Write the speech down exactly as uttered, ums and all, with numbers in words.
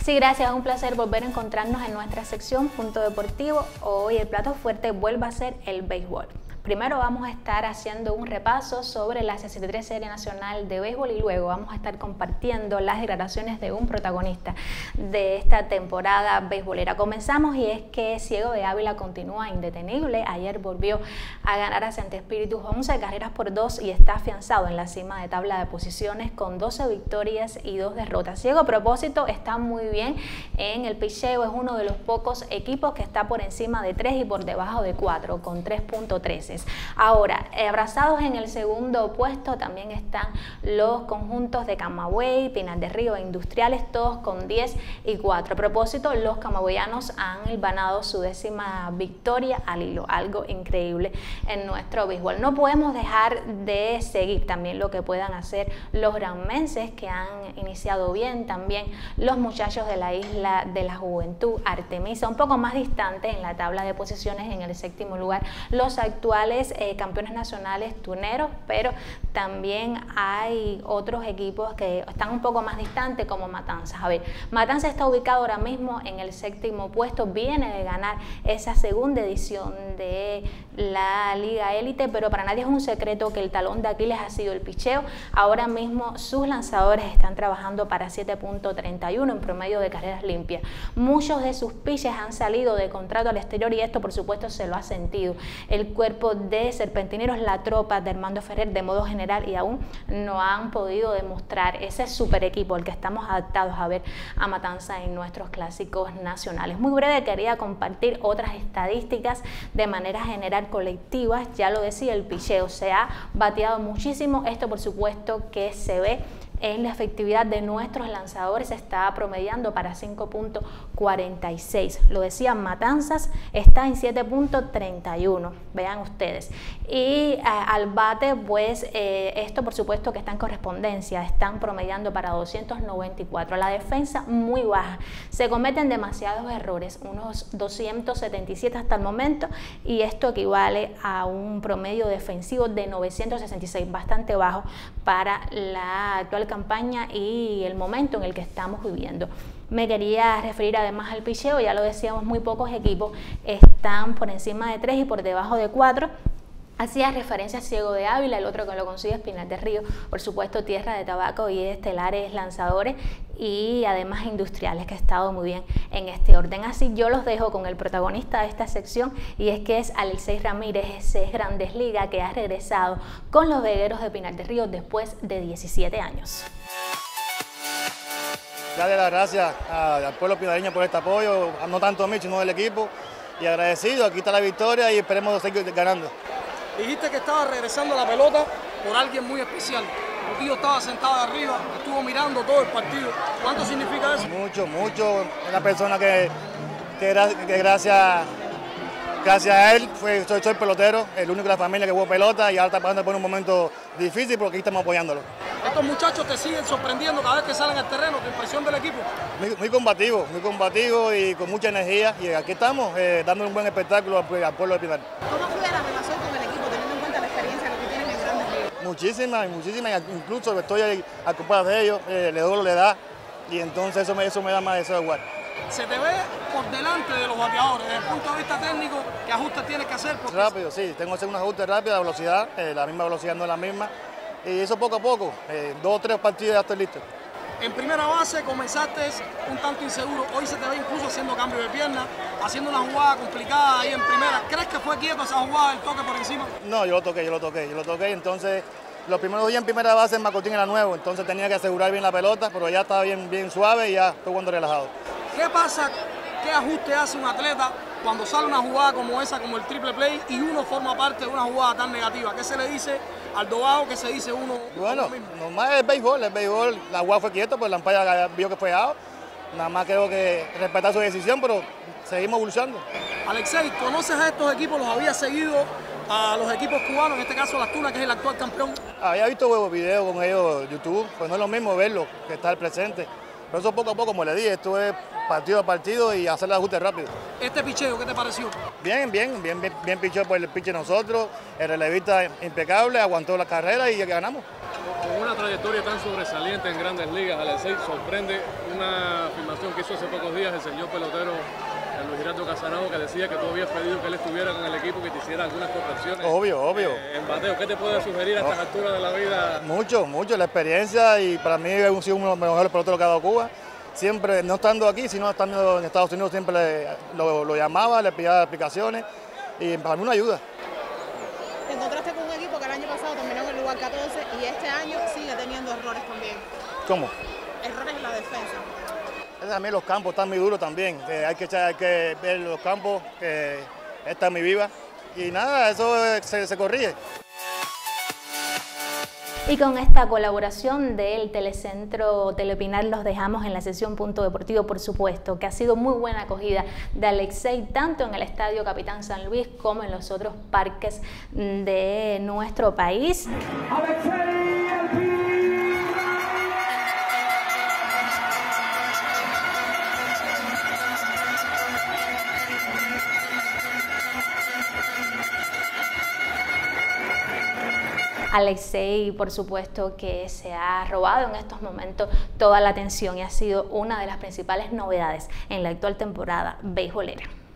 Sí, gracias, es un placer volver a encontrarnos en nuestra sección Punto Deportivo. Hoy el plato fuerte vuelve a ser el béisbol. Primero vamos a estar haciendo un repaso sobre la sesenta y tres Serie Nacional de Béisbol y luego vamos a estar compartiendo las declaraciones de un protagonista de esta temporada beisbolera. Comenzamos y es que Ciego de Ávila continúa indetenible. Ayer volvió a ganar a Santo Espíritu once carreras por dos y está afianzado en la cima de tabla de posiciones con doce victorias y dos derrotas. Ciego, a propósito, está muy bien en el picheo. Es uno de los pocos equipos que está por encima de tres y por debajo de cuatro con tres punto trece. Ahora, abrazados en el segundo puesto también están los conjuntos de Camagüey, Pinar del Río e Industriales, todos con diez y cuatro. A propósito, los camagüeyanos han ganado su décima victoria al hilo, algo increíble en nuestro béisbol. No podemos dejar de seguir también lo que puedan hacer los granmenses, que han iniciado bien, también los muchachos de la Isla de la Juventud, Artemisa, un poco más distante en la tabla de posiciones en el séptimo lugar, los actuales Eh, campeones nacionales turneros, pero también hay otros equipos que están un poco más distantes como Matanzas. A ver, Matanzas está ubicado ahora mismo en el séptimo puesto, viene de ganar esa segunda edición de la Liga Élite, pero para nadie es un secreto que el talón de Aquiles ha sido el picheo. Ahora mismo sus lanzadores están trabajando para siete punto treinta y uno en promedio de carreras limpias. Muchos de sus pitchers han salido de contrato al exterior y esto por supuesto se lo ha sentido el cuerpo de serpentineros, la tropa de Armando Ferrer de modo general, y aún no han podido demostrar ese super equipo al que estamos adaptados a ver a Matanza en nuestros clásicos nacionales. Muy breve, quería compartir otras estadísticas de manera general colectivas. Ya lo decía, el picheo se ha bateado muchísimo, esto por supuesto que se ve en la efectividad de nuestros lanzadores, está promediando para cinco punto cuarenta y seis. Lo decía, Matanzas está en siete punto treinta y uno, vean ustedes. Y eh, al bate, pues eh, esto por supuesto que está en correspondencia, están promediando para doscientos noventa y cuatro. La defensa muy baja, se cometen demasiados errores, unos doscientos setenta y siete hasta el momento, y esto equivale a un promedio defensivo de novecientos sesenta y seis, bastante bajo para la actual campaña y el momento en el que estamos viviendo. Me quería referir además al picheo, ya lo decíamos, muy pocos equipos están por encima de tres y por debajo de cuatro. Hacía referencia a Ciego de Ávila, el otro que lo consigue es Pinar del Río, por supuesto Tierra de Tabaco y Estelares Lanzadores, y además Industriales, que ha estado muy bien en este orden. Así yo los dejo con el protagonista de esta sección, y es que es Alexei Ramírez, ese Grandes Ligas que ha regresado con los vegueros de Pinar del Río después de diecisiete años. Darle las gracias al pueblo pinareño por este apoyo, no tanto a mí, sino del equipo, y agradecido. Aquí está la victoria y esperemos seguir ganando. Dijiste que estaba regresando la pelota por alguien muy especial. Tu tío estaba sentado arriba, estuvo mirando todo el partido. ¿Cuánto significa eso? Mucho, mucho. Una persona que, que, que gracias, gracias a él fue, soy, soy pelotero, el único de la familia que jugó pelota, y ahora está pasando por un momento difícil porque aquí estamos apoyándolo. Estos muchachos te siguen sorprendiendo cada vez que salen al terreno, tu impresión del equipo. Muy, muy combativo, muy combativo y con mucha energía, y aquí estamos eh, dando un buen espectáculo al, al pueblo de Pinar. ¿Cómo fue la relación con el equipo, teniendo en cuenta la experiencia que tienen en Grandes Ligas? Muchísimas, muchísimas, incluso estoy a culpa de ellos, eh, le doy, le da, y entonces eso me, eso me da más deseo de jugar. Se te ve por delante de los bateadores, desde el punto de vista técnico, ¿qué ajustes tienes que hacer? Porque... Rápido, sí, tengo que hacer un ajuste rápido, la velocidad, eh, la misma velocidad no es la misma, y eso poco a poco, eh, dos o tres partidos ya estoy listo. En primera base comenzaste un tanto inseguro, hoy se te ve incluso haciendo cambio de pierna, haciendo una jugada complicada ahí en primera. ¿Crees que fue quieto esa jugada, el toque por encima? No, yo lo toqué, yo lo toqué, yo lo toqué, entonces los primeros días en primera base en Macotín era nuevo, entonces tenía que asegurar bien la pelota, pero ya estaba bien, bien suave y ya estoy jugando relajado. ¿Qué pasa, qué ajuste hace un atleta cuando sale una jugada como esa, como el triple play, y uno forma parte de una jugada tan negativa? ¿Qué se le dice al dogado? ¿Qué se dice uno? Bueno, uno normal es el béisbol, el béisbol, la jugada fue quieto, pues la umpire vio que fue out. Nada más creo que respetar su decisión, pero seguimos evolucionando. Alexei, ¿conoces a estos equipos? ¿Los habías seguido a los equipos cubanos, en este caso Las Tunas, que es el actual campeón? Había visto huevos, videos con ellos en YouTube, pues no es lo mismo verlo que estar presente. Pero eso poco a poco, como le dije, esto es partido a partido y hacer el ajuste rápido. ¿Este picheo qué te pareció? Bien, bien, bien, bien, bien picheo por el piche nosotros, el relevista impecable, aguantó la carrera y ya ganamos. Con una trayectoria tan sobresaliente en Grandes Ligas, Alexei, sorprende una afirmación que hizo hace pocos días el señor pelotero Luis Gerardo Casarao, que decía que tú habías pedido que él estuviera con el equipo, que te hiciera algunas correcciones. Obvio, obvio. Eh, en bateo, ¿qué te puede sugerir a estas alturas de la vida? Mucho, mucho, la experiencia, y para mí es uno de los mejores peloteros que ha dado Cuba. Siempre, no estando aquí, sino estando en Estados Unidos, siempre le, lo, lo llamaba, le pedía explicaciones, y para mí una ayuda. Te encontraste con un equipo que el año pasado terminó en el lugar catorce y este año sigue teniendo errores también. ¿Cómo? Errores en la defensa. También los campos están muy duros también, eh, hay, que echar, hay que ver los campos, que esta es mi viva, y nada, eso se, se corrige. Y con esta colaboración del Telecentro Telepinar los dejamos en la sesión Punto Deportivo, por supuesto, que ha sido muy buena acogida de Alexei, tanto en el Estadio Capitán San Luis como en los otros parques de nuestro país. Alexei, por supuesto, que se ha robado en estos momentos toda la atención y ha sido una de las principales novedades en la actual temporada beisbolera.